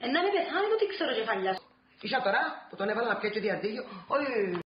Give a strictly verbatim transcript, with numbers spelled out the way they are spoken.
Ε, να με πεθάνει το τι ξέρω κεφαλιά. Ίσα τώρα που τον έβαλα να πιέξει διαρτήγιο. Όχι.